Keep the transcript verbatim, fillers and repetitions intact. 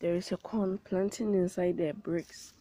There is a corn planting inside the bricks.